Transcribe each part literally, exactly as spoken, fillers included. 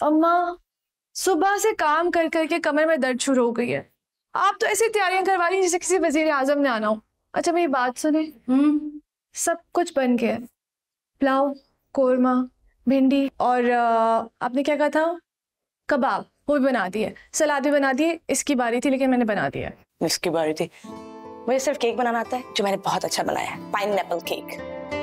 अम्मा सुबह से काम कर करके कमर में दर्द शुरू हो गई है। आप तो ऐसी तैयारियां करवा रही हैं जैसे किसी वजीर आजम ने आना हो। अच्छा मेरी बात सुने, हम्म सब कुछ बन गया, पुलाव, कोरमा, भिंडी और आ, आपने क्या कहा था, कबाब, वो भी बना दिए, सलाद भी बना दिए। इसकी बारी थी लेकिन मैंने बना दिया। इसकी बारी थी? मुझे सिर्फ केक बनाना आता है जो मैंने बहुत अच्छा बनाया है, पाइनएप्पल केक।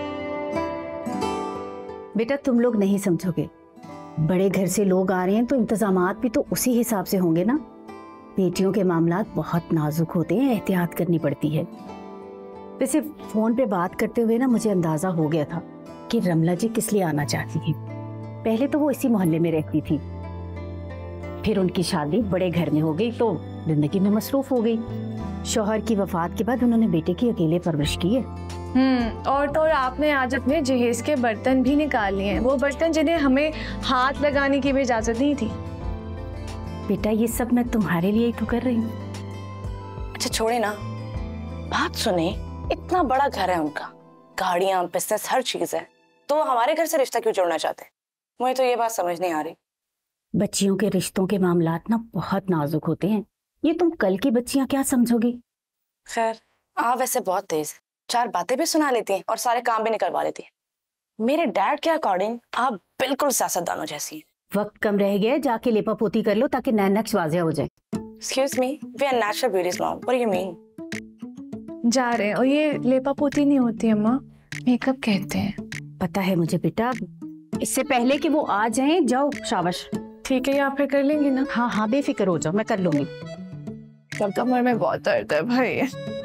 बेटा तुम लोग नहीं समझोगे, बड़े घर से लोग आ रहे हैं तो इंतजामात भी तो उसी हिसाब से होंगे ना। बेटियों के मामलात बहुत नाजुक होते हैं, एहतियात करनी पड़ती है। वैसे फोन पे बात करते हुए ना मुझे अंदाजा हो गया था कि रमला जी किस लिए आना चाहती थी। पहले तो वो इसी मोहल्ले में रहती थी, फिर उनकी शादी बड़े घर में हो गई तो जिंदगी में मसरूफ हो गई। शौहर की वफात के बाद उन्होंने बेटे की अकेले परवरिश की है। हम्म और तो और आपने आज अपने जहेज के बर्तन भी निकाल लिए हैं, वो बर्तन जिन्हें हमें हाथ लगाने की भी इजाजत नहीं थी। बेटा ये सब मैं तुम्हारे लिए ही तो कर रही हूँ। अच्छा छोड़े ना, बात सुने, इतना बड़ा घर है उनका, गाड़ियां, बिजनेस, हर चीज है, तो हमारे घर से रिश्ता क्यों जोड़ना चाहते हैं? मुझे तो ये बात समझ नहीं आ रही। बच्चियों के रिश्तों के मामलात ना बहुत नाजुक होते हैं, ये तुम कल की बच्चियां क्या समझोगी। खैर आप वैसे बहुत तेज, चार बातें भी सुना लेती हैं और सारे काम भी निकलवा लेती हैं। मेरे डैड के अकॉर्डिंग आप बिल्कुल सियासतदानों जैसी हैं। वक्त कम रह गया, जाके लेपा पोती कर लो ताकि नैन नक्श वाज़ेह हो जाए। Excuse me, we are natural beauties mom. What do you mean? जा रहे हैं, और ये लेपा पोती नहीं होती अम्मा, मेकअप कहते हैं। पता है मुझे बेटा, इससे पहले कि वो आ जाएं जाओ शाबाश। ठीक है, या फिर कर लेंगे ना? हाँ हाँ बेफिक्र हो जाओ, मैं कर लूंगी। तब कमर में बहुत दर्द है भाई।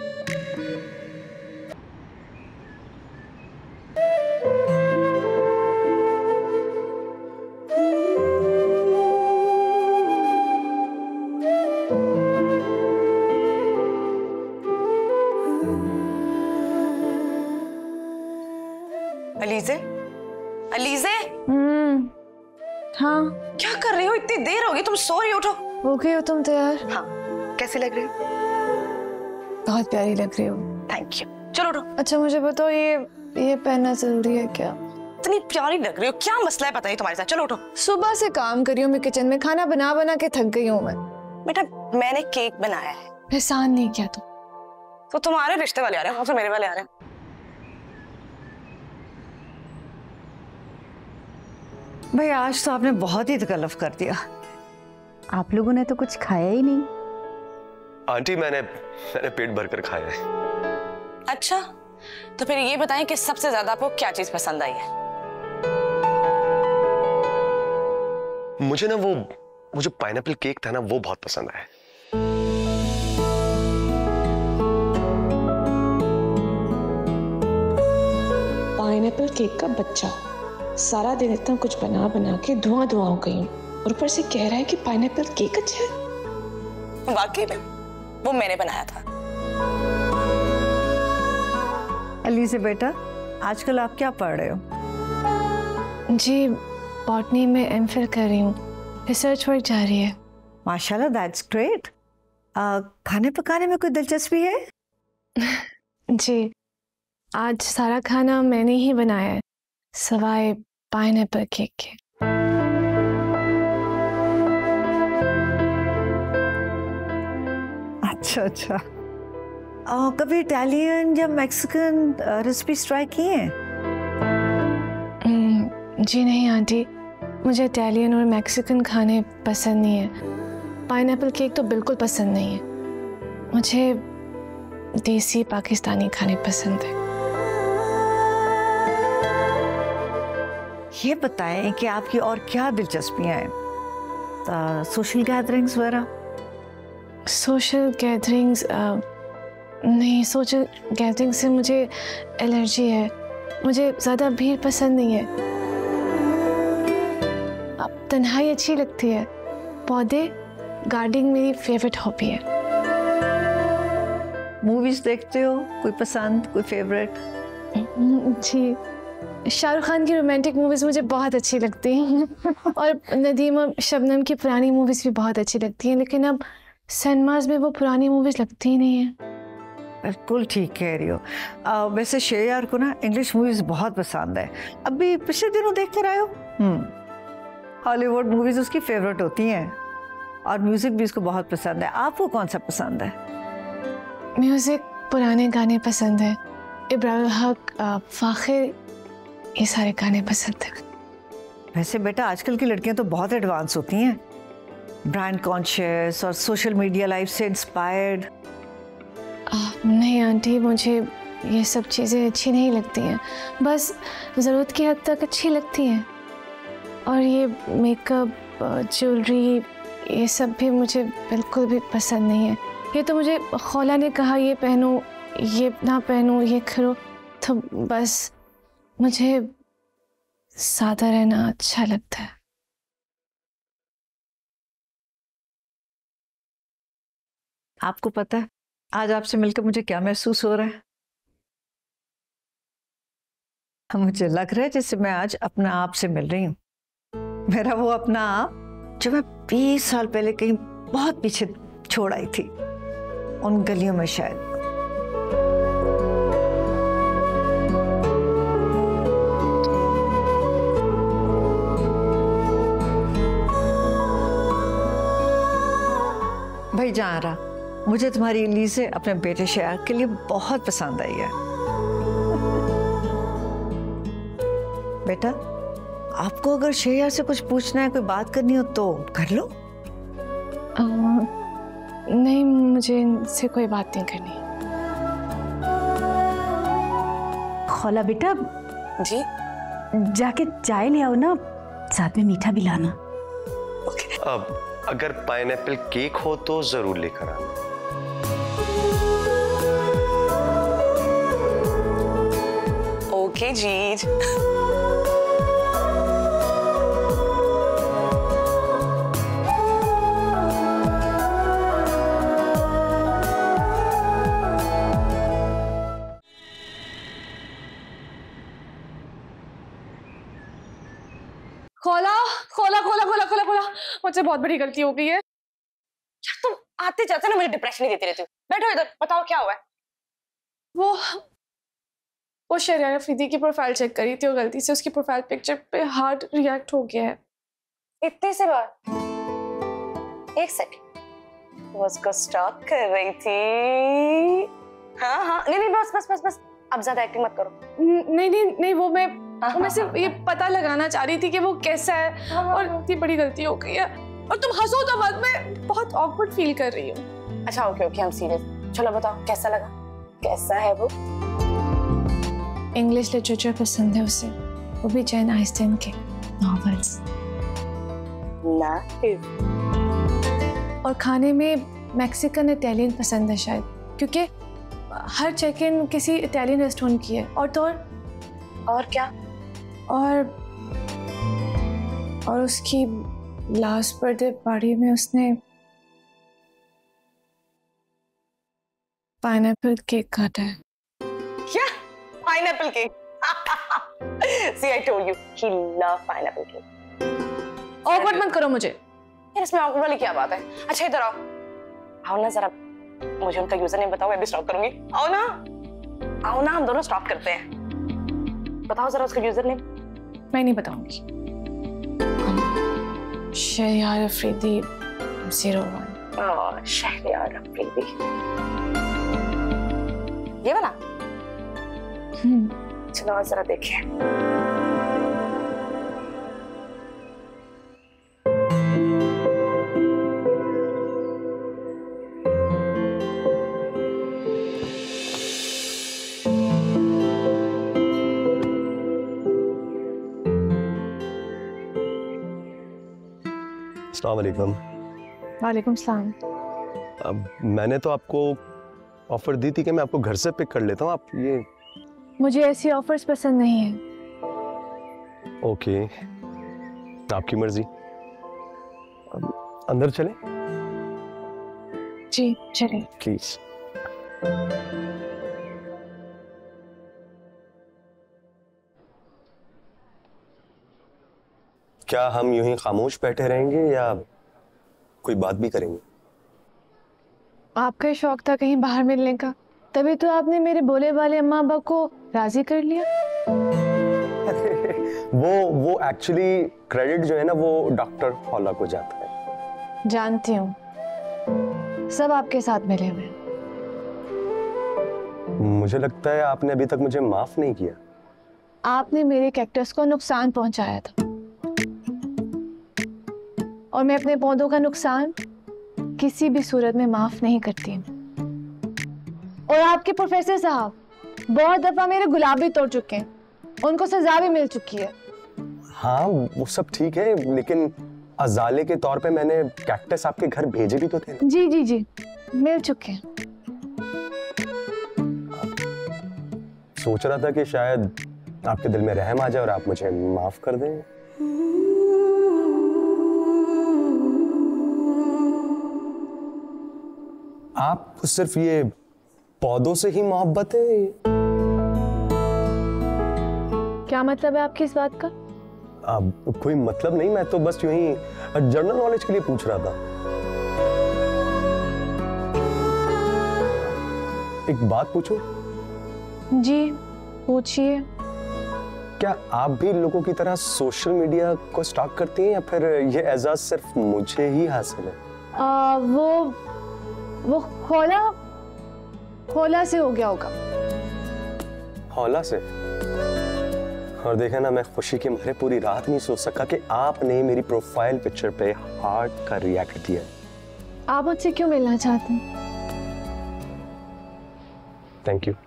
अलीज़े, अलीज़े। हम्म हाँ। क्या कर रही हो? इतनी देर हो गई, तुम सो रही हो? उठो। हो गई हो तुम तैयार? हाँ। कैसी लग रही हो? बहुत प्यारी लग रही हो। Thank you. चलो उठो। अच्छा मुझे बताओ, ये ये पहनना जरूरी है क्या? इतनी प्यारी लग रही हो, क्या मसला है पता नहीं तुम्हारे साथ? चलो उठो। सुबह से काम कर रही हूँ मैं किचन में, खाना बना बना के थक गई हूँ मैं। बेटा मैंने केक बनाया है। एहसान नहीं किया तुम तो तुम्हारे रिश्ते वाले आ रहे हैं, तो मेरे वाले आ रहे हैं। भाई आज तो आपने बहुत ही तकल्लुफ कर दिया। आप लोगों ने तो कुछ खाया ही नहीं। आंटी मैंने मैंने पेट भरकर खाया है। अच्छा तो फिर ये बताएं कि सबसे ज्यादा आपको क्या चीज पसंद आई है? मुझे ना वो वो जो पाइनएप्पल केक था ना वो बहुत पसंद आया। पाइनएप्पल केक का बच्चा सारा दिन इतना कुछ बना बना के धुआं धुआं हो गई हूँ, और ऊपर से कह रहा है कि पाइनएप्पल केक अच्छा है। वाकई में वो मैंने बनाया था। अलीज़े बेटा आजकल आप क्या पढ़ रहे हो? जी बॉटनी में एमफिल कर रही हूँ, रिसर्च वर्क जारी है। माशाल्लाह, दैट्स ग्रेट। खाने पकाने में कोई दिलचस्पी है? जी आज सारा खाना मैंने ही बनाया है सवाए पाइनएप्पल केक के। अच्छा अच्छा। आ, कभी इटालियन या मैक्सिकन रेसिपी ट्राई की हैं? जी नहीं आंटी, मुझे इटालियन और मैक्सिकन खाने पसंद नहीं है। पाइनएप्पल केक तो बिल्कुल पसंद नहीं है। मुझे देसी पाकिस्तानी खाने पसंद है। ये बताएं कि आपकी और क्या दिलचस्पियां हैं? सोशल गैदरिंग्स वगैरह? सोशल गैदरिंग्स नहीं, सोशल गैदरिंग से मुझे एलर्जी है। मुझे ज़्यादा भीड़ पसंद नहीं है। अब तन्हाई अच्छी लगती है। पौधे, गार्डनिंग मेरी फेवरेट हॉबी है। मूवीज देखते हो? कोई पसंद, कोई फेवरेट? जी शाहरुख खान की रोमांटिक मूवीज मुझे बहुत अच्छी लगती हैं और नदीम और शबनम की पुरानी मूवीज भी बहुत अच्छी लगती हैं, लेकिन अब सिनेमाज में वो पुरानी मूवीज लगती ही नहीं है। बिल्कुल ठीक कह रही हो। आ, वैसे शेयर को ना इंग्लिश मूवीज बहुत पसंद है। अभी पिछले दिनों देख कर आए हो? हम्म हॉलीवुड मूवीज उसकी फेवरेट होती हैं और म्यूजिक भी उसको बहुत पसंद है। आपको कौन सा पसंद है? म्यूजिक, पुराने गाने पसंद है, इब्राहिम हक, फाखिर, ये सारे गाने पसंद है। वैसे बेटा आजकल की लड़कियां तो बहुत एडवांस होती हैं, ब्रांड कॉन्शियस और सोशल मीडिया लाइफ से इंस्पायर्ड। नहीं आंटी, मुझे ये सब चीज़ें अच्छी नहीं लगती हैं, बस ज़रूरत की हद तक अच्छी लगती हैं। और ये मेकअप, ज्वेलरी, ये सब भी मुझे बिल्कुल भी पसंद नहीं है। ये तो मुझे खौला ने कहा ये पहनूं, ये ना पहनूं, ये करो, तो बस मुझे सादा रहना अच्छा लगता है। आपको पता है आज आपसे मिलकर मुझे क्या महसूस हो रहा है? मुझे लग रहा है जैसे मैं आज अपना आप से मिल रही हूँ, मेरा वो अपना आप जो मैं बीस साल पहले कहीं बहुत पीछे छोड़ आई थी, उन गलियों में शायद। भाई जारा, मुझे तुम्हारी लीज़े अपने बेटे शायर के लिए बहुत पसंद आई है। बेटा आपको अगर शेयर से कुछ पूछना है, कोई बात करनी हो तो कर लो। आ, नहीं, मुझे इनसे कोई बात नहीं करनी। खौला बेटा जी जाके चाय ले आओ ना, साथ में मीठा भी लाना। अब अगर पाइनएप्पल केक हो तो जरूर लेकर आना। ओके जीज। खोला खोला खोला खोला खोला खोला मुझसे बहुत बड़ी गलती हो गई है। यार तुम आते जाते ना मुझे डिप्रेशन ही देती रहती हो। बैठो इधर, बताओ क्या हुआ है? वो वो शरियार अफरीदी की प्रोफाइल चेक करी थी और गलती से उसकी प्रोफाइल पिक्चर पे हार्ट रिएक्ट हो गया है। इतने से बार? एक सेकंड, वो उसको स्टॉक कर रही थी। हाँ हाँ नहीं नहीं बस बस बस बस अब ज्यादा एक्टिंग मत करो। नहीं नहीं नहीं वो मैं वो मैं सिर्फ ये पता लगाना चाह रही थी कि वो कैसा है और इतनी बड़ी गलती हो गई है। और तुम हंसो तो मत, मैं बहुत ऑकवर्ड फील कर रही हूँ। अच्छा ओके ओके, हम सीरियस। चलो बताओ कैसा लगा, कैसा है वो? इंग्लिश लिटरेचर पसंद है उसे, वो भी जैन आइंस्टाइन के नॉवेल्स। नाइस। और खाने में मैक्सिकन इटालियन पसंद है शायद, क्योंकि हर चेक इन किसी इटालियन रेस्टोरेंट की है। और तो और और क्या? और और उसकी लास्ट बर्थडे पार्टी में उसने पाइनएप्पल केक काटा है। क्या? Pineapple cake? See, I told you, he loved pineapple cake. Awkward मत करो मुझे। यार इसमें ऑकवर्ड वाली क्या बात है? अच्छा इधर आओ, आओ ना जरा, मुझे उनका यूजर नेम बताओ, मैं भी स्टॉप करूंगी। आओ ना, आओ ना, हम दोनों स्टॉप करते हैं। बताओ जरा उसका यूजर नेम। मैं नहीं बताऊंगी। Shahryar Afridi zero one. Oh Shahryar Afridi, ये वाला? हम्म चलो जरा देखिए। अस्सलाम वालेकुम। वालेकुम सलाम। अब मैंने तो आपको ऑफर दी थी कि मैं आपको घर से पिक कर लेता हूँ, आप ये। मुझे ऐसी ऑफर्स पसंद नहीं है। ओके, आपकी मर्जी। अब अंदर चलें? जी चलिए। प्लीज। क्या हम यूं ही खामोश बैठे रहेंगे या कोई बात भी करेंगे? आपका शौक था कहीं बाहर मिलने का, तभी तो आपने मेरे बोले वाले अम्मा अब्बा को राजी कर लिया। वो वो एक्चुअली क्रेडिट जो है ना वो डॉक्टर हौला को जाता है। जानती हूँ, सब आपके साथ मिले हुए हैं। मुझे लगता है आपने अभी तक मुझे माफ नहीं किया। आपने मेरे कैक्टस को नुकसान पहुंचाया था और मैं अपने पौधों का नुकसान किसी भी सूरत में माफ नहीं करती। और आपके प्रोफेसर साहब बहुत दफा मेरे गुलाब भी तोड़ चुके हैं, उनको सजा भी मिल चुकी है। हाँ वो सब ठीक है, लेकिन अजाले के तौर पे मैंने कैक्टस आपके घर भेजे भी तो थे ना। जी जी जी मिल चुके हैं। सोच रहा था कि शायद आपके दिल में रहम आ जाए और आप मुझे माफ कर दें। आप सिर्फ ये पौधों से ही मोहब्बत है? क्या मतलब है आपकी इस बात का? अब कोई मतलब नहीं, मैं तो बस यूं ही जनरल नॉलेज के लिए पूछ रहा था। एक बात पूछूं? जी पूछिए। क्या आप भी लोगों की तरह सोशल मीडिया को स्टॉक करती हैं या फिर ये एजाज सिर्फ मुझे ही हासिल है? आ, वो वो खोला खोला से हो गया होगा। हौला से? और देखा ना, मैं खुशी के मारे पूरी रात नहीं सो सका कि आपने मेरी प्रोफाइल पिक्चर पे हार्ट का रिएक्ट किया। आप मुझसे क्यों मिलना चाहते हैं? Thank you.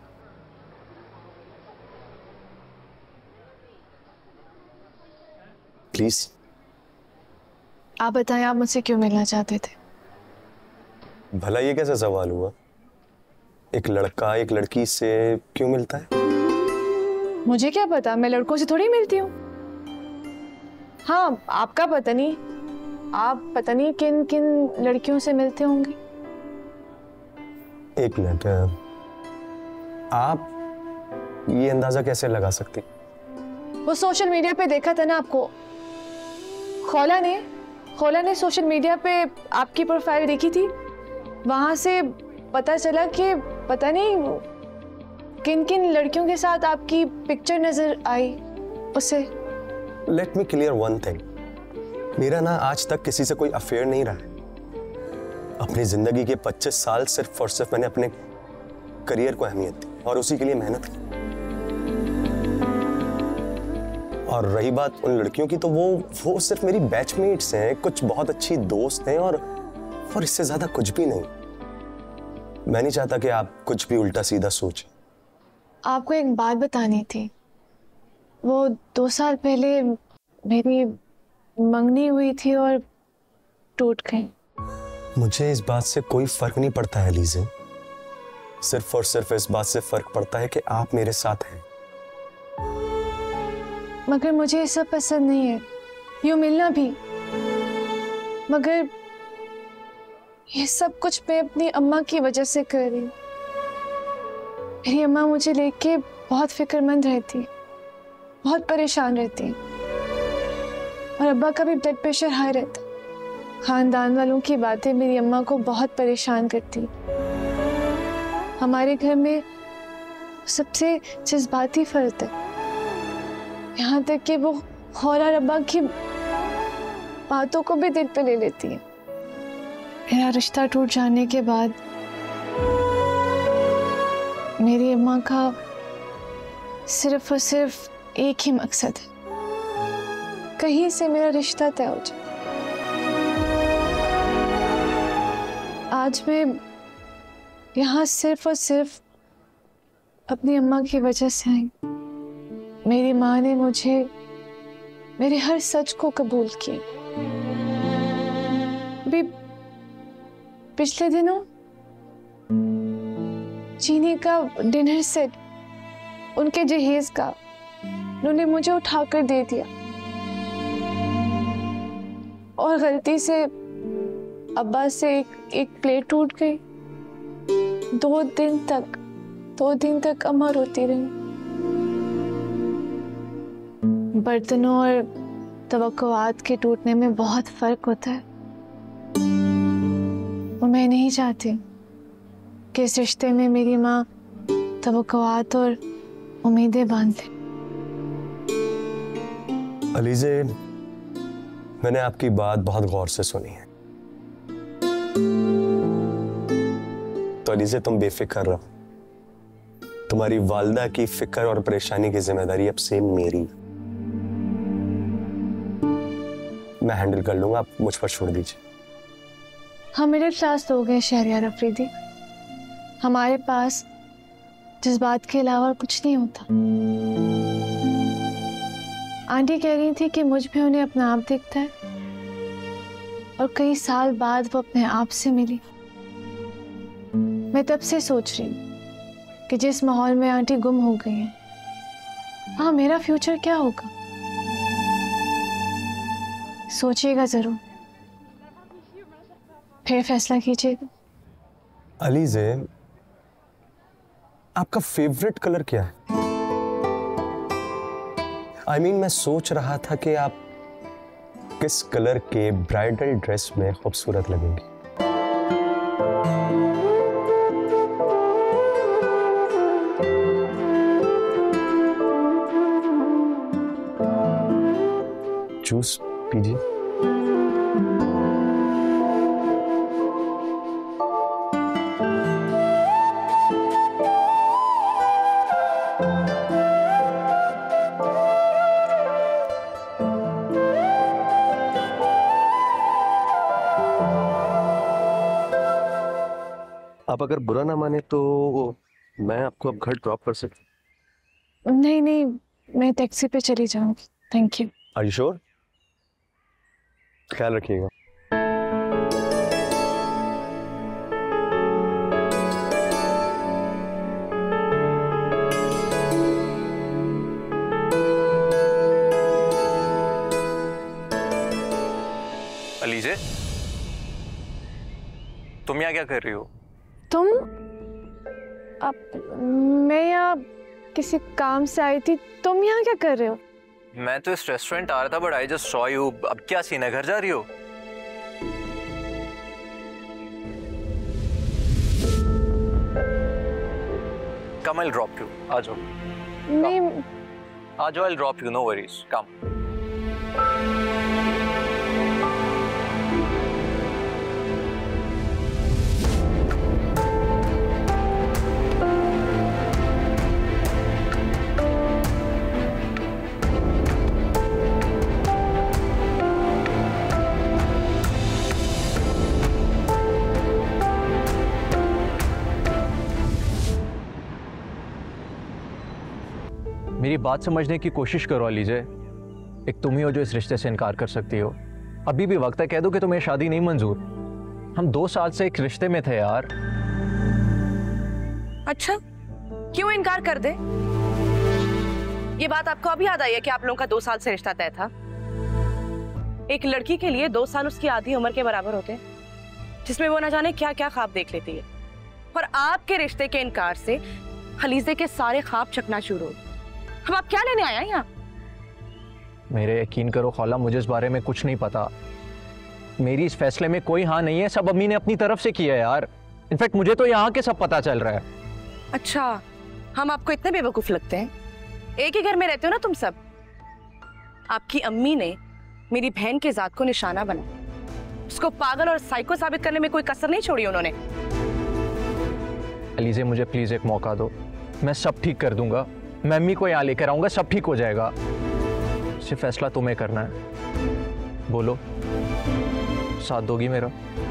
प्लीज आप बताएं, आप मुझसे क्यों मिलना चाहते थे? भला ये कैसा सवाल हुआ? एक लड़का एक लड़की से क्यों मिलता है? मुझे क्या पता, मैं लड़कों से थोड़ी मिलती हूँ। हाँ आपका पता नहीं, आप पता नहीं किन किन लड़कियों से मिलते होंगे। एक मिनट, आप ये अंदाजा कैसे लगा सकती? वो सोशल मीडिया पे देखा था ना आपको। खोला ने खोला ने सोशल मीडिया पे आपकी प्रोफाइल देखी थी, वहां से पता चला कि पता नहीं किन किन लड़कियों के साथ आपकी पिक्चर नजर आई उसे। Let me clear one thing, मेरा ना आज तक किसी से कोई अफेयर नहीं रहा है। अपनी जिंदगी के पच्चीस साल सिर्फ और सिर्फ मैंने अपने करियर को अहमियत दी और उसी के लिए मेहनत की। और रही बात उन लड़कियों की, तो वो वो सिर्फ मेरी बैचमेट्स हैं, कुछ बहुत अच्छी दोस्त हैं और और इससे ज्यादा कुछ भी नहीं। मैं नहीं चाहता कि आप कुछ भी उल्टा सीधा सोचें। आपको एक बात बतानी थी। वो दो साल पहले मेरी मंगनी हुई थी और टूट गई। मुझे इस बात से कोई फर्क नहीं पड़ता है लीज़े, सिर्फ और सिर्फ इस बात से फर्क पड़ता है कि आप मेरे साथ हैं। मगर मुझे ये सब पसंद नहीं है, यूं मिलना भी। मगर ये सब कुछ मैं अपनी अम्मा की वजह से कर रही हूँ। मेरी अम्मा मुझे लेके बहुत फिक्रमंद रहती, बहुत परेशान रहती, और अब्बा का भी ब्लड प्रेशर हाई रहता। खानदान वालों की बातें मेरी अम्मा को बहुत परेशान करती। हमारे घर में सबसे जज्बाती फर्द है, यहाँ तक कि वो खौरा रब्बा की बातों को भी दिल पे ले लेती है। मेरा रिश्ता टूट जाने के बाद मेरी अम्मा का सिर्फ और सिर्फ एक ही मकसद है, कहीं से मेरा रिश्ता तय हो जाए। आज मैं यहाँ सिर्फ और सिर्फ अपनी अम्मा की वजह से आई। मेरी माँ ने मुझे मेरे हर सच को कबूल किया। भी पिछले दिनों चीनी का डिनर सेट उनके जहेज का उन्होंने मुझे उठाकर दे दिया और गलती से अब्बा से एक एक प्लेट टूट गई। दो दिन तक दो दिन तक अम्मा रोती रही। बर्तनों और तवक्कुआत के टूटने में बहुत फर्क होता है, और मैं नहीं चाहती कि इस रिश्ते में मेरी माँ तवक्कुआत और उम्मीदें बांध ले। अलीज़े, मैंने आपकी बात बहुत गौर से सुनी है। तो अलीज़े, तुम बेफिक्र रहो। तुम्हारी वालदा की फिक्र और परेशानी की जिम्मेदारी अब से मेरी। मैं हैंडल कर लूंगा, आप मुझ पर छोड़ दीजिए। हम मिडिल क्लास लोग हैं शहरियार अफरीदी, हमारे पास जज्बात के अलावा कुछ नहीं होता। आंटी कह रही थी कि मुझ में उन्हें अपना आप दिखता है और कई साल बाद वो अपने आप से मिली। मैं तब से सोच रही हूँ कि जिस माहौल में आंटी गुम हो गई हैं, हाँ, मेरा फ्यूचर क्या होगा। सोचिएगा जरूर, फिर फैसला कीजिएगा। अलीज़े, आपका फेवरेट कलर क्या है? आई I मीन mean, मैं सोच रहा था कि आप किस कलर के ब्राइडल ड्रेस में खूबसूरत लगेंगी। जूस पीजिए। आप अगर बुरा ना माने तो मैं आपको अब घर ड्रॉप कर सकती? नहीं नहीं, मैं टैक्सी पे चली जाऊंगी, thank you. Are you sure? ख्याल रखिएगा। अलीज़े, तुम यहाँ क्या कर रही हो? तुम? अब मैं यहाँ किसी काम से आई थी, तुम यहाँ क्या कर रहे हो? मैं तो इस रेस्टोरेंट आ रहा था, but I just saw you. अब क्या सीन है, घर जा रही हो? कम, आई ड्रॉप यू। आ जाओ। नहीं, आ जाओ, I drop you, no worries, come. मेरी बात समझने की कोशिश करो अलीज़े। एक तुम ही हो जो इस रिश्ते से इनकार कर सकती हो। अभी भी वक्त है, कह दो कि तुम्हें शादी नहीं मंजूर। हम दो साल से एक रिश्ते में थे यार। अच्छा, क्यों इनकार कर दे? ये बात आपको अभी याद आई है कि आप लोगों का दो साल से रिश्ता तय था? एक लड़की के लिए दो साल उसकी आधी उम्र के बराबर होते हैं, जिसमें वो ना जाने क्या क्या ख्वाब देख लेती है। और आपके रिश्ते के इनकार से अलीज़े के सारे ख्वाब चकनाचूर हो। अब आप क्या लेने आया यहाँ? मेरे यकीन करो खाला, मुझे इस बारे में कुछ नहीं पता। मेरी इस फैसले में कोई हाँ नहीं है, सब अम्मी ने अपनी तरफ से किया है यार। इनफैक्ट मुझे तो यहाँ के सब पता चल रहा है। अच्छा, हम आपको इतने बेवकूफ लगते हैं? एक ही घर में रहते हो ना तुम सब। आपकी अम्मी ने मेरी बहन के जात को निशाना बनाया, उसको पागल और साइको साबित करने में कोई कसर नहीं छोड़ी उन्होंने। अलीज़े, मुझे प्लीज एक मौका दो, मैं सब ठीक कर दूंगा। मैं अम्मी को यहाँ लेकर आऊंगा, सब ठीक हो जाएगा। सिर्फ फैसला तुम्हें करना है। बोलो, साथ दोगी मेरा?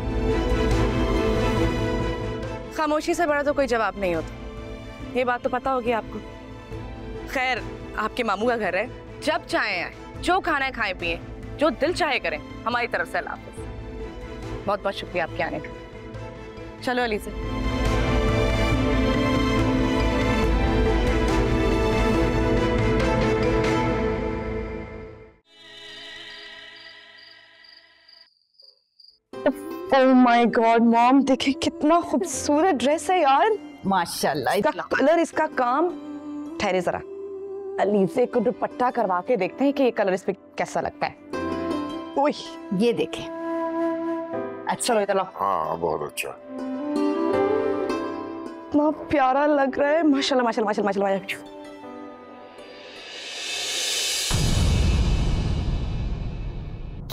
खामोशी से बड़ा तो कोई जवाब नहीं होता, ये बात तो पता होगी आपको। खैर, आपके मामू का घर है, जब चाहे आए, जो खाना है खाए पिए, जो दिल चाहे करें। हमारी तरफ से अल्लाह हाफ़िज़। बहुत बहुत शुक्रिया आपके आने का। चलो Alizeh. Oh my god mom, देखिए कितना खूबसूरत ड्रेस है यार। माशाल्लाह। इसका कलर, इसका काम। ठहरे जरा, अलीज़े को दुपट्टा करवा के देखते हैं कि ये कलर इस पे कैसा लगता है। ओह, ये देखें। अच्छा, चलो इधर लाओ। हाँ, बहुत अच्छा। इतना प्यारा लग रहा है, माशाल्लाह माशाल्लाह माशाल्लाह माशाल्लाह।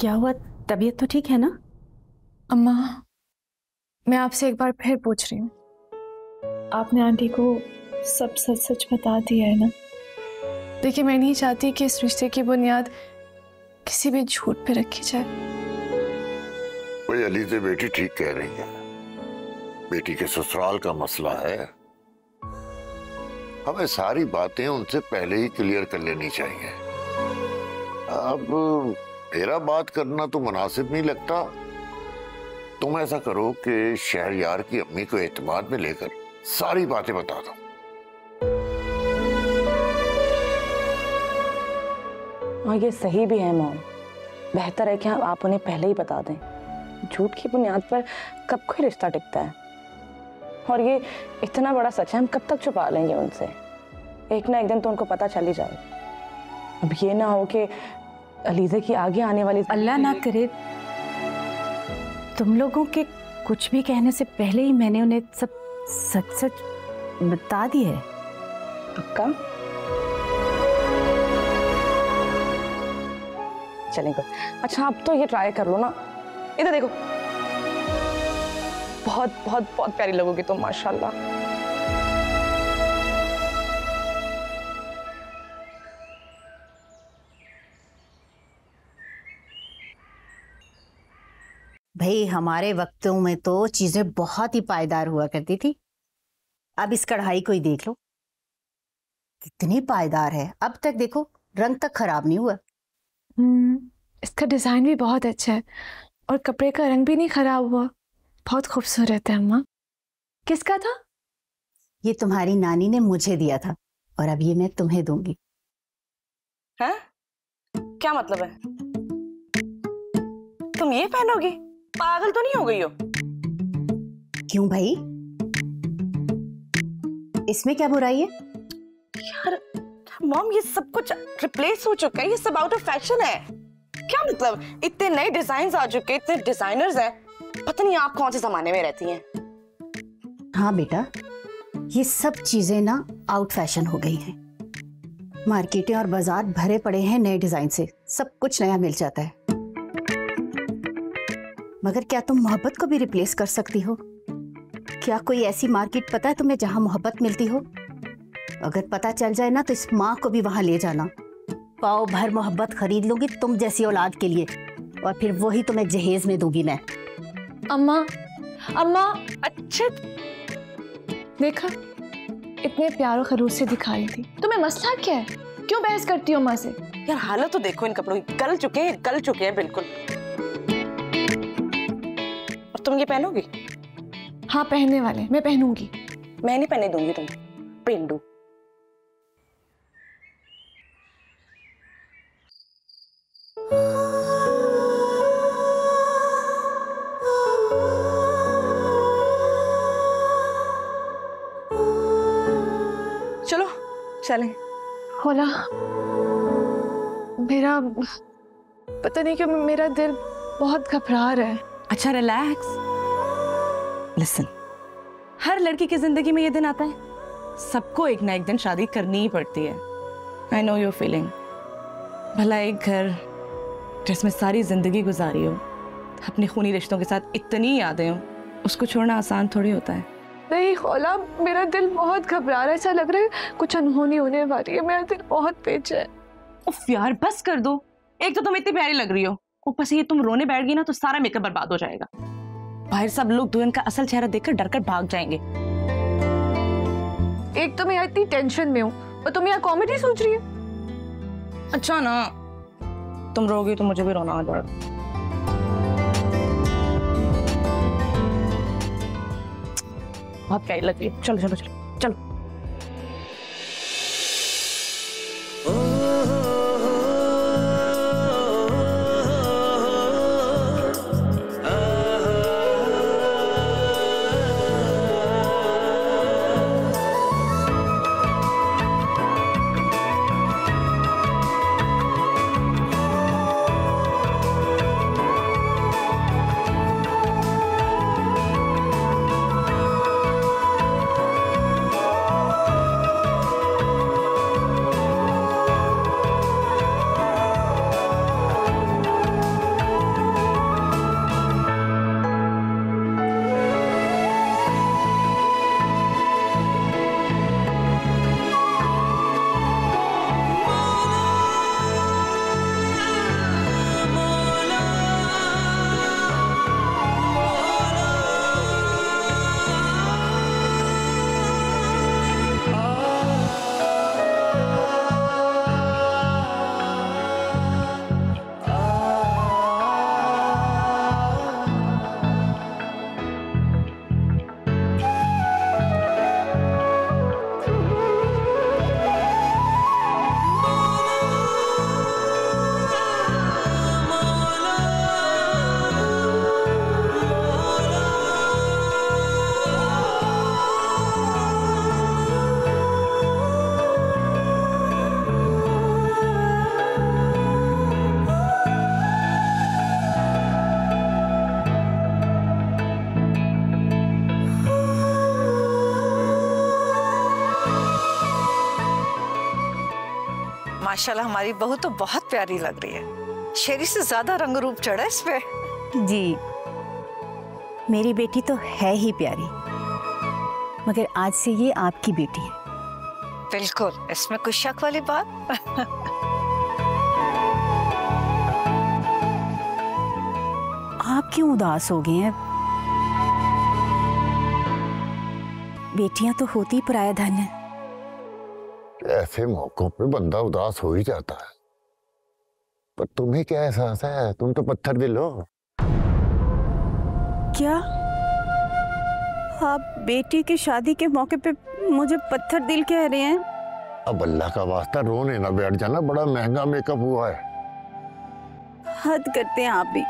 क्या हुआ? तबीयत तो ठीक है ना? अम्मा, मैं आपसे एक बार फिर पूछ रही हूँ, आपने आंटी को सब सच सच बता दिया है ना? देखिए, मैं नहीं चाहती कि इस रिश्ते की बुनियाद किसी भी झूठ पे रखी जाए। वही अलीज़े बेटी ठीक कह रही है, बेटी के ससुराल का मसला है, हमें सारी बातें उनसे पहले ही क्लियर कर लेनी चाहिए। अब मेरा बात करना तो मुनासिब नहीं लगता, तुम ऐसा करो कि शहरयार की अम्मी को एतमाद में लेकर सारी बातें बता दो। हाँ, ये सही भी है मॉम, बेहतर है कि आप उन्हें पहले ही बता दें। झूठ की बुनियाद पर कब कोई रिश्ता टिकता है, और ये इतना बड़ा सच है, हम कब तक छुपा लेंगे उनसे? एक ना एक दिन तो उनको पता चल ही जाए। अब ये ना हो कि अलीज़े की आगे आने वाली, अल्लाह ना करे, तुम लोगों के कुछ भी कहने से पहले ही मैंने उन्हें सब सच सच बता दिया है। पक्का? चलेगा। अच्छा, अब तो ये ट्राई कर लो ना, इधर देखो, बहुत बहुत बहुत प्यारी लगोगी तुम, माशाल्लाह। भाई, हमारे वक्तों में तो चीजें बहुत ही पायदार हुआ करती थी। अब इस कढ़ाई को ही देख लो, कितनी पायदार है। अब तक देखो, रंग तक खराब नहीं हुआ। हम्म, इसका डिजाइन भी बहुत अच्छा है और कपड़े का रंग भी नहीं खराब हुआ। बहुत खूबसूरत है अम्मा। किसका था? ये तुम्हारी नानी ने मुझे दिया था और अब ये मैं तुम्हें दूंगी। हैं? क्या मतलब है? तुम ये पहनोगी? पागल तो नहीं हो गई हो? क्यों भाई, इसमें क्या बुराई है? यार मॉम, ये सब कुछ रिप्लेस हो चुका है, ये सब आउट ऑफ फैशन है। क्या मतलब? इतने नए डिजाइन आ चुके, इतने डिजाइनर्स हैं, पता नहीं आप कौन से जमाने में रहती हैं। हाँ बेटा, ये सब चीजें ना आउट फैशन हो गई हैं। मार्केटें और बाजार भरे पड़े हैं नए डिजाइन से, सब कुछ नया मिल जाता है। मगर क्या तुम मोहब्बत को भी रिप्लेस कर सकती हो? क्या कोई ऐसी मार्केट पता है तुम्हें जहां मोहब्बत मिलती हो? अगर पता चल जाए ना तो इस माँ को भी वहां ले जाना। पाव भर मोहब्बत खरीद लूंगी तुम जैसी औलाद के लिए, और फिर वही तुम्हें जहेज में दूंगी मैं। अम्मा, अम्मा, अच्छे देखा, इतने प्यार और खरूस से दिखा रही थी। तुम्हें मसला क्या है? क्यों बहस करती हो अम्मा से? यार हालत तो देखो इन कपड़ों की, गल चुके हैं, गल चुके हैं बिल्कुल। और तुम ये पहनोगी? हाँ, पहनने वाले, मैं पहनूंगी। मैं नहीं पहने दूंगी तुम, पेंडू। चलो चलें। होला, मेरा पता नहीं क्यों मेरा दिल बहुत घबरा रहा है। अच्छा रिलैक्स। लिसन, हर लड़की की जिंदगी में ये दिन आता है, सबको एक ना एक दिन शादी करनी ही पड़ती है। I know your feeling. भला एक घर जिसमें सारी जिंदगी गुजारी हो, अपने खूनी रिश्तों के साथ इतनी यादें हो, उसको छोड़ना आसान थोड़ी होता है। नहीं होला, मेरा दिल बहुत घबरा रहा है, ऐसा लग रहा है कुछ अनहोनी होने वाली है। मेरा दिल बहुत बेचैन। उफ यार बस कर दो। एक तो तुम इतनी प्यारी लग रही हो, ऊपर से ये तुम रोने बैठ गई ना तो सारा मेकअप बर्बाद हो जाएगा। बाहर सब लोग दुल्हन का असल चेहरा देखकर डरकर भाग जाएंगे। एक तो मैं यहाँ इतनी टेंशन में हूँ और तुम यहाँ कॉमेडी सोच रही है। अच्छा ना, तुम रोगी तो मुझे भी रोना आ जाएगा। बहुत प्यारी लग रही है। चलो चलो चलो चलो। माशाल्लाह हमारी बहू तो बहुत प्यारी लग रही है, शेरी से ज्यादा रंग रूप चढ़ा इस पे। जी, मेरी बेटी तो है ही प्यारी, मगर आज से ये आपकी बेटी है। बिल्कुल, इसमें कुछ शक वाली बात। आप क्यों उदास हो गए हैं? बेटियां तो होती पराया धन है। ऐसे मौकों पे बंदा उदास हो ही जाता है, पर तुम्हें क्या एहसास है? तुम तो पत्थर दिल हो। क्या आप बेटी की शादी के मौके पे मुझे पत्थर दिल कह रहे हैं? अब अल्लाह का वास्ता रोने ना बैठ जाना, बड़ा महंगा मेकअप हुआ है। हद करते हैं आप भी।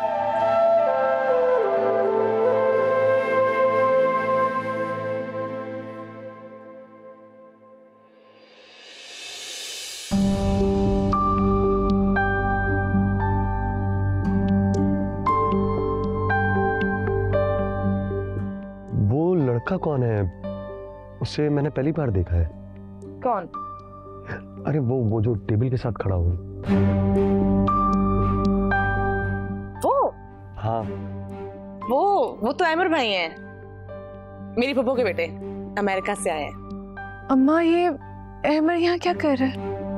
लड़का कौन है? उसे मैंने पहली बार देखा है। कौन? अरे वो वो जो टेबल के साथ खड़ा हो। वो? हाँ, वो वो तो अमर भाई हैं, मेरी फूफो के बेटे, अमेरिका से आए हैं। अम्मा, ये अमर यहाँ क्या कर रहा है?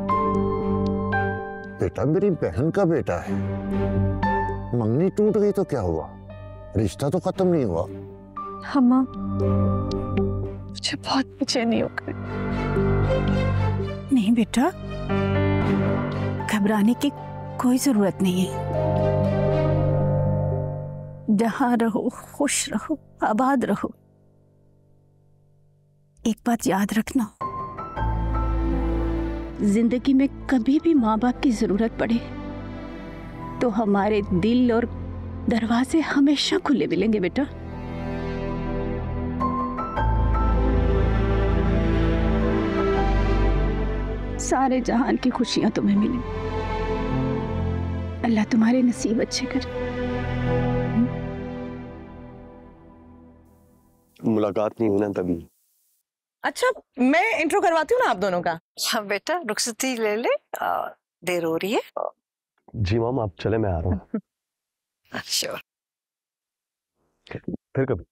बेटा मेरी बहन का बेटा है। मंगनी टूट गई तो क्या हुआ? रिश्ता तो खत्म नहीं हुआ। अम्मा, मुझे बहुत बेचैनी हो गई। नहीं बेटा, घबराने की कोई जरूरत नहीं है। जहां रहो खुश रहो, आबाद रहो। एक बात याद रखना, जिंदगी में कभी भी माँ बाप की जरूरत पड़े तो हमारे दिल और दरवाजे हमेशा खुले मिलेंगे बेटा। सारे जहान की खुशियां तुम्हें मिली। अल्लाह तुम्हारे नसीब अच्छे करे। मुलाकात नहीं हुई ना तभी। अच्छा, मैं इंट्रो करवाती हूँ ना आप दोनों का। हाँ बेटा, रुखसती ले ले, देर हो रही है। जी मॉम, आप चले, मैं आ रहा हूँ। श्योर। फिर कभी।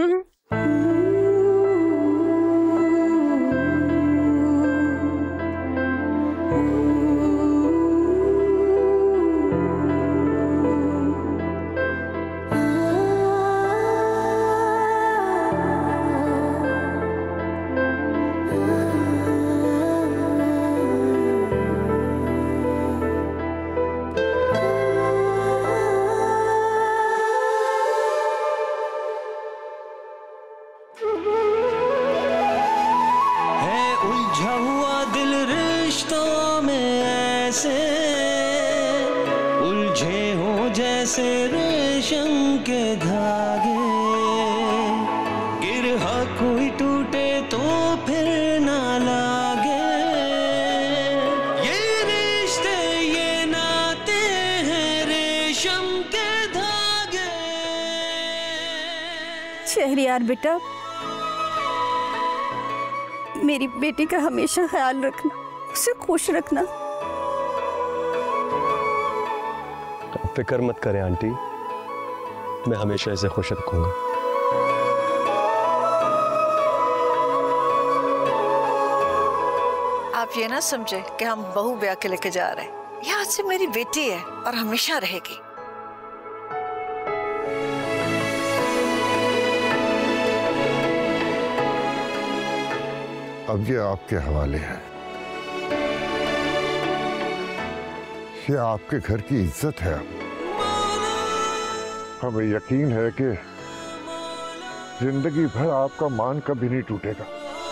शहरयार बेटा, मेरी बेटी का हमेशा ख्याल रखना, उसे खुश रखना। फिक्र मत करें आंटी, मैं हमेशा इसे खुश रखूंगा। आप ये ना समझे कि हम बहू ब्याह के लेके जा रहे हैं। ये आज से मेरी बेटी है और हमेशा रहेगी। अब ये आपके हवाले है। ये आपके घर की इज्जत है। हमें यकीन है कि जिंदगी भर आपका मान कभी नहीं टूटेगा।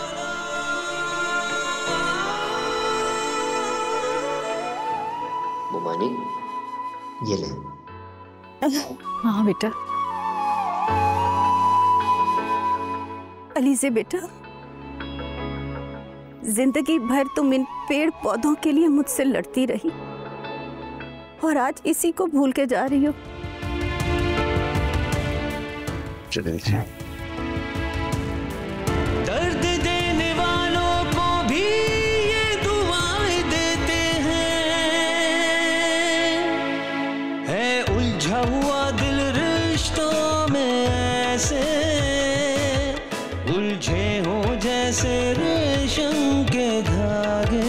बुमानी, ये ले। हाँ बेटा। अलीज़े बेटा, जिंदगी भर तुम इन पेड़ पौधों के लिए मुझसे लड़ती रही और आज इसी को भूल के जा रही हो। चलिए। दर्द देने वालों को भी ये दुआएं देते जैसे रेशम के धागे,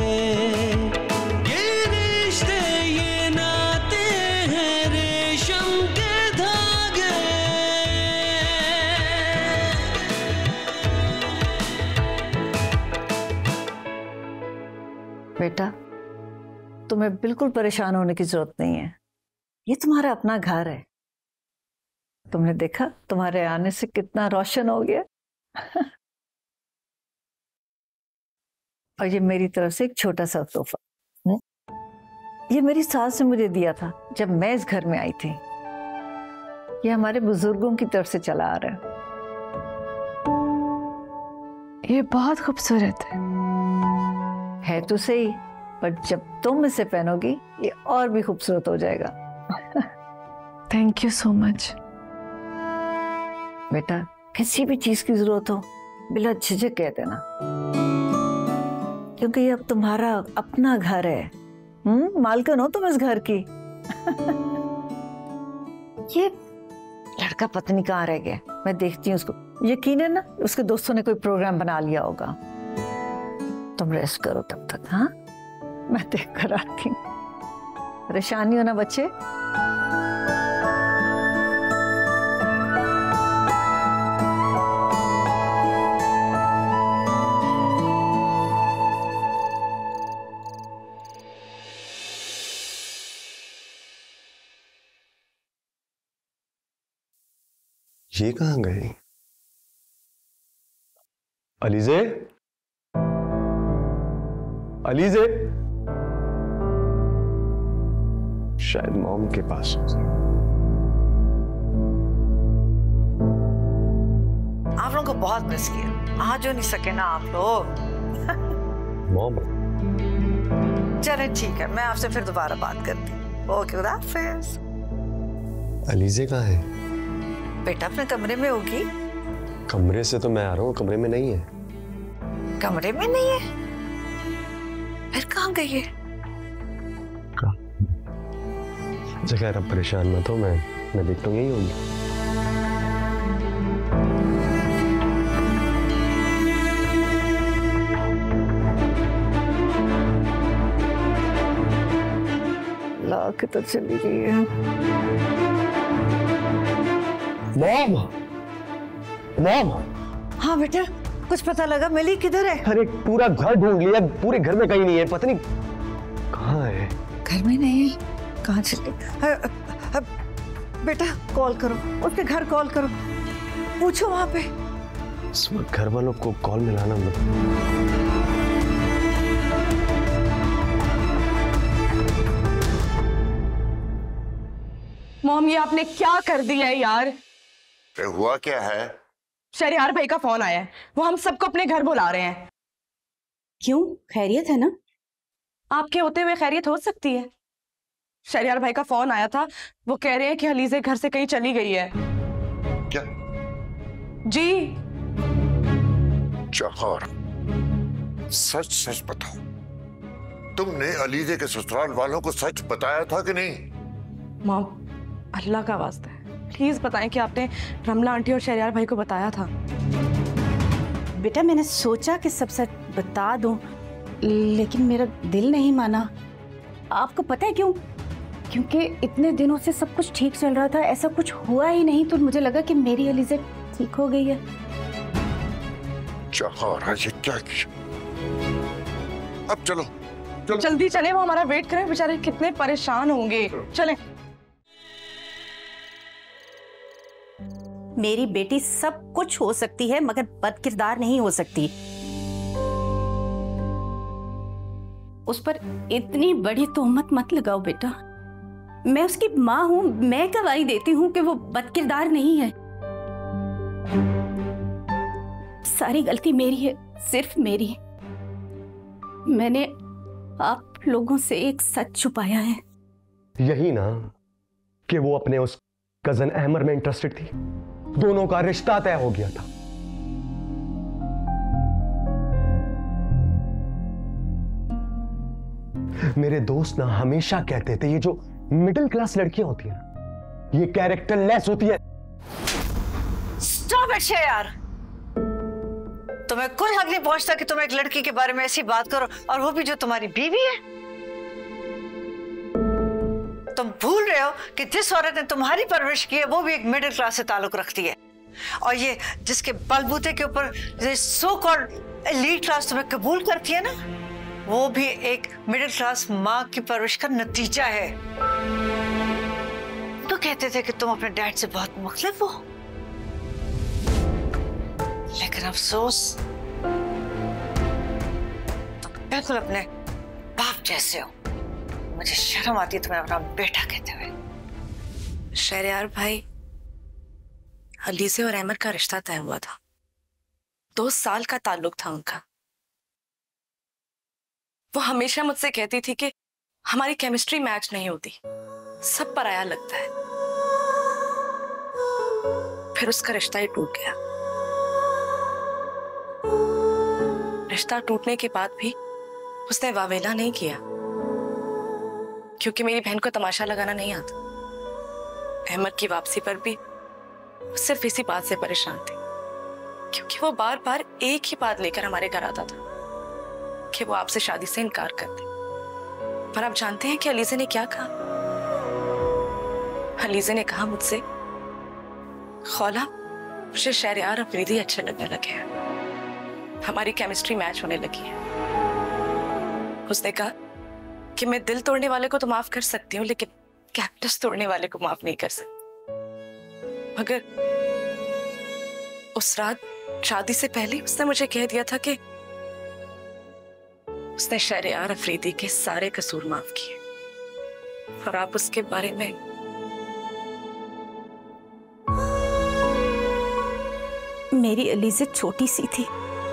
ये रिश्ते ये नाते हैं रेशम के धागे। बेटा, तुम्हें बिल्कुल परेशान होने की जरूरत नहीं है। ये तुम्हारा अपना घर है। तुमने देखा तुम्हारे आने से कितना रोशन हो गया। और ये मेरी तरफ से एक छोटा सा तोहफा, ये मेरी सास ने मुझे दिया था जब मैं इस घर में आई थी। ये हमारे बुजुर्गों की तरफ से चला आ रहा है। ये बहुत खूबसूरत है। है तो सही, पर जब तुम इसे पहनोगी ये और भी खूबसूरत हो जाएगा। Thank you so much. बेटा, किसी भी चीज की जरूरत हो बिला झिझक कह देना, क्योंकि ये अब तुम्हारा अपना घर है। हम्म, मालकिन हो तुम इस घर की। ये लड़का पता नहीं कहाँ रह गया, मैं देखती हूँ उसको। यकीनन ना उसके दोस्तों ने कोई प्रोग्राम बना लिया होगा। तुम रेस्ट करो तब तक। हाँ, मैं देख कर आती हूँ। परेशान नहीं होना बच्चे। ये कहाँ गई? अलीजे, अलीजे, शायद मॉम के पास। आप लोगों को बहुत मिस किया। आ जो नहीं सके ना आप लोग। मॉम, चले ठीक है, मैं आपसे फिर दोबारा बात करती हूँ। ओके, खुदा हाफिज़। अलीजे कहाँ है? बेटा अपने कमरे में होगी। कमरे से तो मैं आ रहा हूँ, कमरे में नहीं है। कमरे में नहीं है? फिर कहाँ गई है? अच्छा खैर, अब परेशान मत हो, मैं मैं देखता हूँ यही होगी। ला के तो चली गई है। Mom, mom. हाँ बेटा, कुछ पता लगा? मिली किधर है? अरे पूरा घर ढूंढ लिया, पूरे घर में कहीं नहीं है, पता नहीं कहाँ है। घर में नहीं है? कहाँ चली? बेटा कॉल करो, उसके घर कॉल करो, पूछो वहां पे। इस वक्त घर वालों को कॉल मिलाना मत। मॉम, ये आपने क्या कर दिया है यार? हुआ क्या है? शहरयार भाई का फोन आया है, वो हम सबको अपने घर बुला रहे हैं। क्यों, खैरियत है ना? आपके होते हुए खैरियत हो सकती है? शहरयार भाई का फोन आया था, वो कह रहे हैं कि अलीजे घर से कहीं चली गई है। क्या? जी। जौहर, सच सच बताओ, तुमने अलीजे के ससुराल वालों को सच बताया था कि नहीं? मॉम, अल्लाह का वास्ता है, प्लीज बताएं कि आपने रमला आंटी और शहरयार भाई को बताया था। बेटा, मैंने सोचा कि सब सच बता दूं, लेकिन मेरा दिल नहीं माना। आपको पता है क्यों? क्योंकि इतने दिनों से सब कुछ ठीक चल रहा था, ऐसा कुछ हुआ ही नहीं, तो मुझे लगा कि मेरी अलीज़ा ठीक हो गई है। जौहर, ये क्या किया? अब चलो, चलो जल्दी चले, वो हमारा वेट करें, बेचारे कितने परेशान होंगे। चलें। मेरी बेटी सब कुछ हो सकती है, मगर बदकिरदार नहीं हो सकती। उस पर इतनी बड़ी तोहमत मत लगाओ बेटा। मैं उसकी माँ हूं, मैं गवाही देती हूँ कि वो बदकिरदार नहीं है। सारी गलती मेरी है, सिर्फ मेरी। मैंने आप लोगों से एक सच छुपाया है। यही ना कि वो अपने उस कजन अहमर में इंटरेस्टेड थी, दोनों का रिश्ता तय हो गया था। मेरे दोस्त ना हमेशा कहते थे ये जो मिडिल क्लास लड़कियां होती हैं ना, ये कैरेक्टर लेस होती है। स्टॉप इट यार, तुम्हें कोई हक नहीं पहुंचता कि तुम एक लड़की के बारे में ऐसी बात करो, और वो भी जो तुम्हारी बीवी है। तुम भूल रहे हो कि जिस औरत ने तुम्हारी परवरिश की है वो भी एक मिडिल क्लास से ताल्लुक रखती है, और ये जिसके बलबूते के ऊपर सो कॉल्ड एलीट क्लास तुम्हें कबूल करती है ना, वो भी एक मिडिल क्लास माँ की परवरिश का नतीजा है। तो कहते थे कि तुम अपने डैड से बहुत मुख्तलिफ हो, लेकिन अफसोस तुम बिल्कुल अपने बाप जैसे हो। मुझे शर्म आती है तुम्हें अपना बेटा कहते हुए। शहरयार भाई, अलीज़े और अहमद का रिश्ता तय हुआ था। दो साल का ताल्लुक था उनका। वो हमेशा मुझसे कहती थी कि हमारी केमिस्ट्री मैच नहीं होती, सब पराया लगता है। फिर उसका रिश्ता ही टूट गया। रिश्ता टूटने के बाद भी उसने वावेला नहीं किया, क्योंकि मेरी बहन को तमाशा लगाना नहीं आता। अहमद की वापसी पर भी वो सिर्फ इसी बात से परेशान थी, क्योंकि वो बार बार एक ही बात लेकर हमारे घर आता था कि वो आपसे शादी से इनकार कर दे। पर आप जानते हैं कि अलीज़े ने क्या कहा? अलीज़े ने कहा मुझसे, खौला मुझे शहरयार अफरीदी अच्छे लगने लगे हैं, हमारी केमिस्ट्री मैच होने लगी है। उसने कहा कि मैं दिल तोड़ने वाले को तो माफ कर सकती हूँ, लेकिन कैक्टस तोड़ने वाले को माफ नहीं कर सकती। मगर उस रात शादी से पहले उसने मुझे कह दिया था कि उसने शहरयार अफरीदी के सारे कसूर माफ किए, और आप उसके बारे में मेरी अलीज़े छोटी सी थी,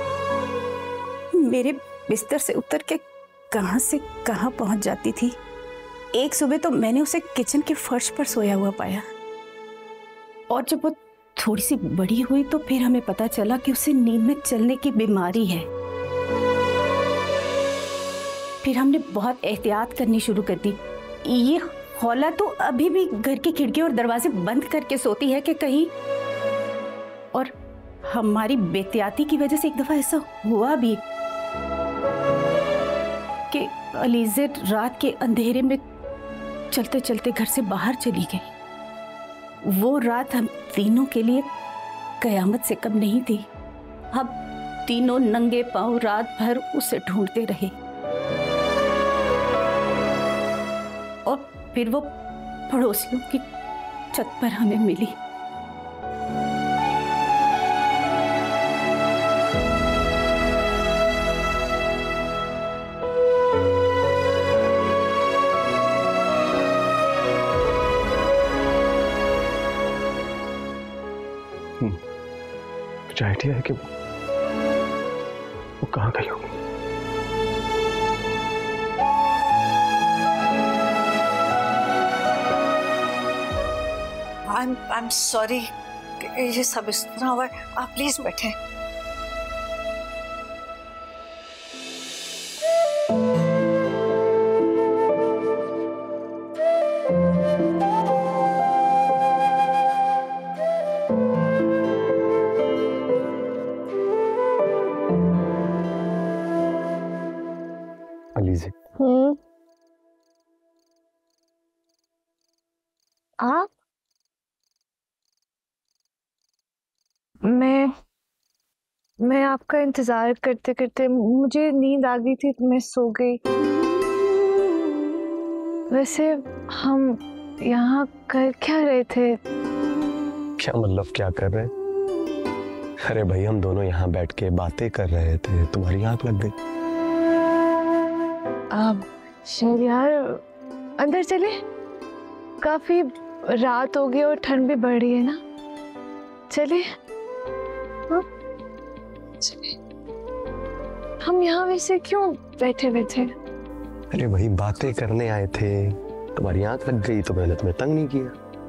मेरे बिस्तर से उतर के कहां से कहां पहुंच जाती थी। एक सुबह तो मैंने उसे किचन के फर्श पर सोया हुआ पाया, और जब वो थोड़ी सी बड़ी हुई तो फिर हमें पता चला कि उसे नींद में चलने की बीमारी है। फिर हमने बहुत एहतियात करनी शुरू कर दी। ये खौला तो अभी भी घर की खिड़की और दरवाजे बंद करके सोती है कि कहीं, और हमारी बेहतियाती की वजह से एक दफा ऐसा हुआ भी कि अलीज़े रात के अंधेरे में चलते चलते घर से बाहर चली गई। वो रात हम तीनों के लिए कयामत से कम नहीं थी। हम तीनों नंगे पांव रात भर उसे ढूंढते रहे, और फिर वो पड़ोसियों की छत पर हमें मिली। कुछ आइडिया है कि वो, वो कहाँ गई होगी? I'm I'm sorry कि ये सब इस तरह हुआ। आप प्लीज बैठे। अलीज़े, हम्म आप मैं मैं आपका इंतजार करते करते मुझे नींद आ गई थी तो मैं सो गई। वैसे हम यहाँ कर क्या रहे थे? क्या मतलब क्या कर रहे? अरे भाई, हम दोनों यहाँ बैठ के बातें कर रहे थे, तुम्हारी आंख लग गई। आप शहरयार अंदर चले, काफी रात हो गई और ठंड भी बढ़ रही है ना। चले हाँ? चले। हम यहाँ वैसे क्यों बैठे बैठे? अरे भाई, बातें करने आए थे, तुम्हारी आंख लग गई तो मैंने तुम्हें तंग नहीं किया।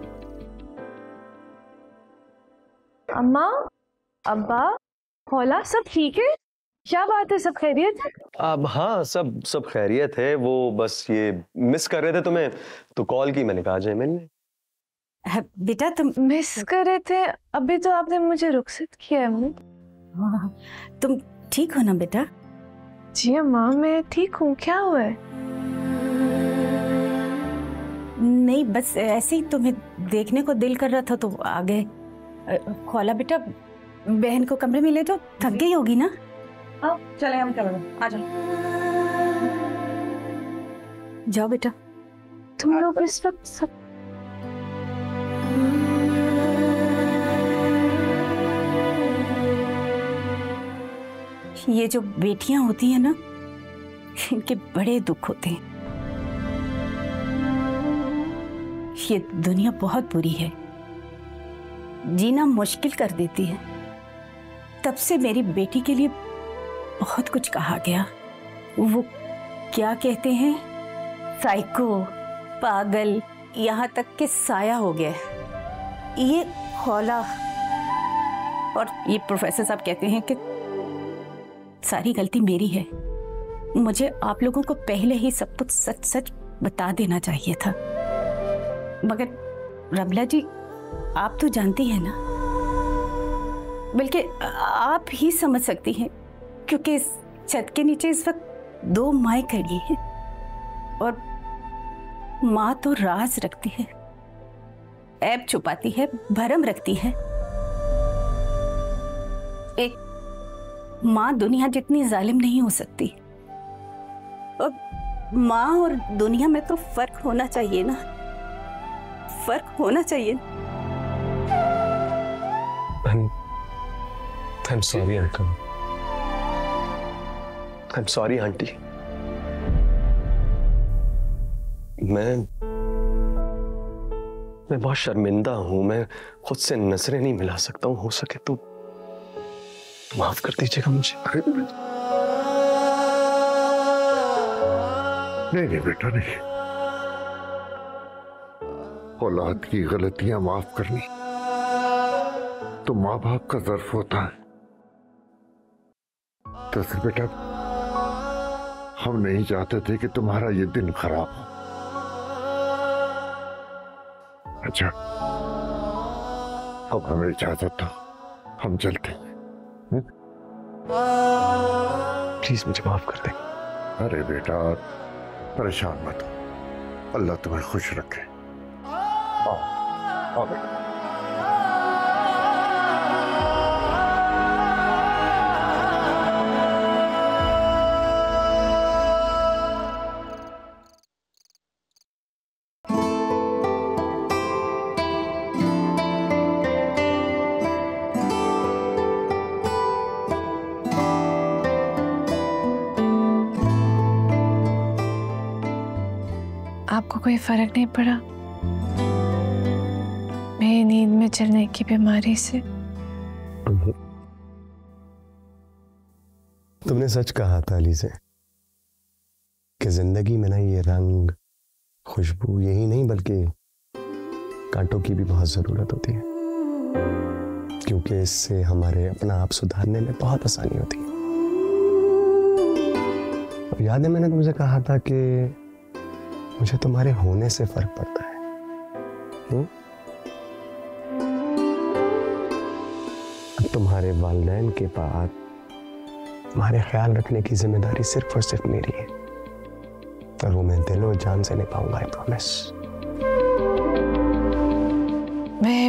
अम्मा, अब्बा, खौला, सब ठीक है? क्या बात है, सब खैरियत है? अब हाँ, सब सब खैरियत है। वो बस ये मिस कर रहे थे तुम्हें, तो कॉल की, मैंने कहा जाए मिलने। बेटा तुम मिस कर रहे थे? अभी तो आपने मुझे रुखसत किया है अम्मू। हाँ, तुम ठीक हो ना बेटा? जी अम्मा मैं ठीक हूँ। क्या हुआ है? नहीं बस ऐसे ही तुम्हें देखने को दिल कर रहा था तो आ गए। खोला बेटा, बहन को कमरे में ले जाओ, थक गई होगी ना। हाँ चले हम कमरे में, आ जाओ। जाओ बेटा। तुम लोग इस वक्त सब ये जो बेटियां होती हैं ना, इनके बड़े दुख होते हैं। ये दुनिया बहुत बुरी है, जीना मुश्किल कर देती है। तब से मेरी बेटी के लिए बहुत कुछ कहा गया। वो क्या कहते हैं, साइको, पागल, यहाँ तक के साया हो गया। ये खौला और ये प्रोफेसर साहब कहते हैं कि सारी गलती मेरी है। मुझे आप लोगों को पहले ही सब कुछ सच सच बता देना चाहिए था। मगर रमला जी, आप तो जानती हैं ना, बल्कि आप ही समझ सकती हैं, क्योंकि इस छत के नीचे इस वक्त दो माएँ खड़ी हैं और माँ तो राज रखती है, ऐब छुपाती है, भरम रखती है। एक माँ दुनिया जितनी जालिम नहीं हो सकती। और माँ और दुनिया में तो फर्क होना चाहिए ना, फर्क होना चाहिए। I'm, I'm sorry uncle. I'm sorry aunty. मैं मैं बहुत शर्मिंदा हूं। मैं खुद से नजरें नहीं मिला सकता हूं। हो सके तो माफ कर दीजिएगा मुझे। नहीं नहीं बेटा नहीं, औलाद की गलतियां माफ करनी तो माँ बाप का ज़र्फ होता है। तो फिर बेटा हम नहीं चाहते थे कि तुम्हारा ये दिन खराब हो। अच्छा अब हमें इजाजत दो, हम चलते हैं। प्लीज मुझे माफ कर दे। अरे बेटा परेशान मत हो, अल्लाह तुम्हें खुश रखे। आओ आओ बेटा। आपको कोई फर्क नहीं पड़ा मेरी नींद में चलने की बीमारी से? तुमने सच कहा था अलीज़े कि जिंदगी में ना ये रंग, खुशबू यही नहीं बल्कि कांटों की भी बहुत जरूरत होती है, क्योंकि इससे हमारे अपना आप सुधारने में बहुत आसानी होती है। और याद है मैंने तुमसे कहा था कि मुझे तुम्हारे होने से फर्क पड़ता है। हुँ? अब तुम्हारे वालिदैन के बाद तुम्हारे ख्याल रखने की जिम्मेदारी सिर्फ और सिर्फ मेरी है, और वो मैं दिल और जान से निभाऊंगा, आई प्रॉमिस। मैं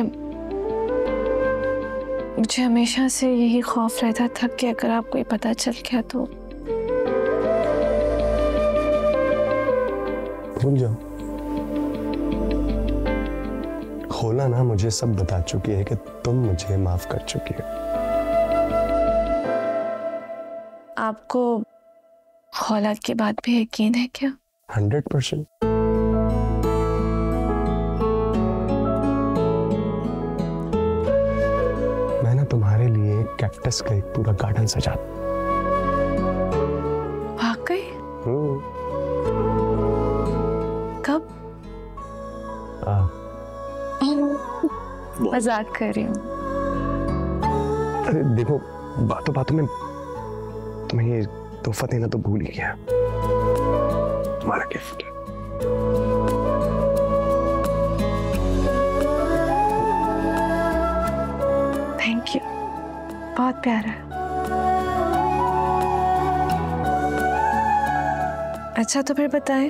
मुझे हमेशा से यही खौफ रहता था कि अगर आपको ये पता चल गया तो भूल जाओ। खोला ना मुझे सब बता चुकी है कि तुम मुझे माफ कर चुकी हो। आपको खौलाद की बात पे यकीन है क्या? Hundred percent. मैं ना तुम्हारे लिए कैक्टस का एक पूरा गार्डन सजा। वाकई? हम्म। कब? मजाक कर रही हूँ। अरे देखो, बातों बातों में तुम्हें ये तोहफा देना तो भूल ही गया। तुम्हारा गिफ्ट। थैंक यू, बहुत प्यारा है। अच्छा तो फिर बताएं,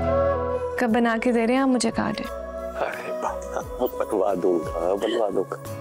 कब बना के दे रहे हैं आप मुझे कार्ड? अरे बनवा दूंगा बनवा दूंगा